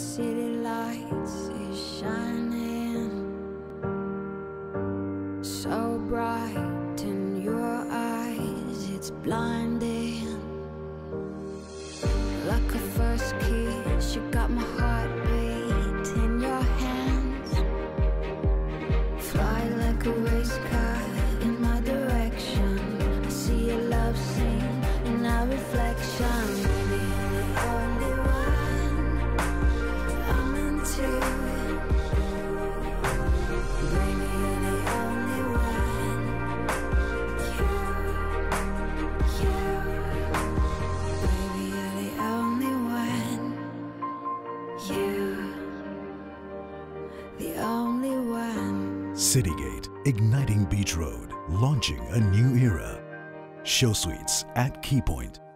city lights is shining so bright in your eyes, it's blinding. Like a first kiss, you got my heartbeat in your hands. Fly like a race car in my direction. I see your love scene in our reflection. Baby, you're the only one I'm into. Baby, you're the only one. You. Baby, you're the only one. You. The only one. Citygate, igniting Beach Road, launching a new era. Show suites at Key Point.